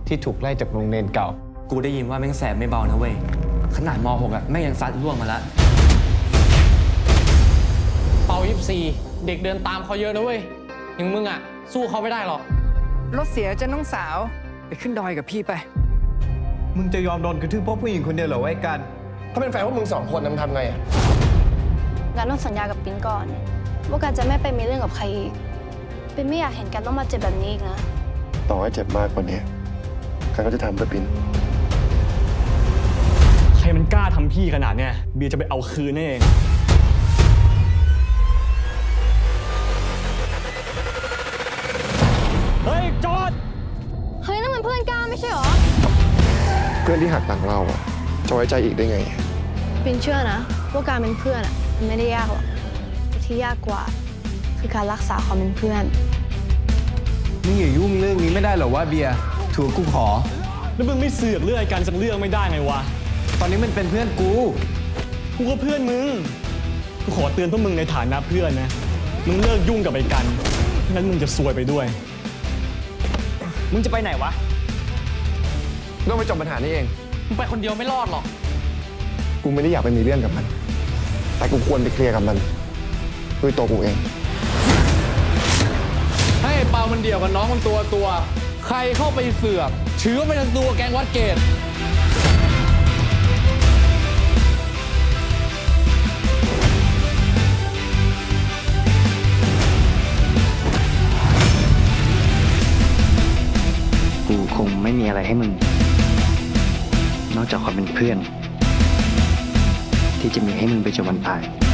ที่ถูกไล่จากโรงเรียนเก่ากูได้ยินว่าแม่งแสบไม่เบานะเว้ยขนาดม.6 แม่งยังซัดร่วงมาแล้วเป่า24เด็กเดินตามเขาเยอะนะเว้ยอย่างมึงสู้เขาไม่ได้หรอกรถเสียจะน้องสาวไปขึ้นดอยกับพี่ไปมึงจะยอมโดนกระทืบเพราะผู้หญิงคนเดียวเหรอไว้กันถ้าเป็นแฟนพวกมึง2 คนมึงทำไงการต้องสัญญากับปิ๊นก่อนว่าการจะไม่ไปมีเรื่องกับใครอีกปิ๊นไม่อยากเห็นกันต้องมาเจ็บแบบนี้อีกนะต่อให้เจ็บมากกว่านี้กันก็จะทำเพื่อปิ๊นใครมันกล้าทำพี่ขนาดเนี้ยเบียร์จะไปเอาคืนเองเฮ้ยจอดเฮ้ยนั่นมันเพื่อนกล้าไม่ใช่หรอเพื่อนที่หักหลังเราจะไว้ใจอีกได้ไงปิ๊นเชื่อนะว่าการเป็นเพื่อนมันไม่ได้ยากหรอกแต่ที่ยากกว่าคือการรักษาความเป็นเพื่อนมึงอย่ายุ่งเรื่องนี้ไม่ได้หรอว่าเบียร์ถือกูขอแล้วมึงไม่เสือกเรื่องกันสักเรื่องไม่ได้ไงวะตอนนี้มันเป็นเพื่อนกูก็เพื่อนมึงกูขอเตือนพวกมึงในฐานะเพื่อนนะมึงเลิกยุ่งกับไอ้กันงั้นมึงจะซวยไปด้วยมึงจะไปไหนวะต้องไปจบปัญหานี้เองมึงไปคนเดียวไม่รอดหรอกกูไม่ได้อยากไปมีเรื่องกับมันแต่กูควรไปเคลียร์กับมันด้วยตัวกูเองให้เปามันเดี่ยวกับน้องมันตัวใครเข้าไปเสือกถือว่าเป็นตัวแกงวัดเกตกูคงไม่มีอะไรให้มึงนอกจากความเป็นเพื่อนที่จะมีให้มึงไปจนวันตาย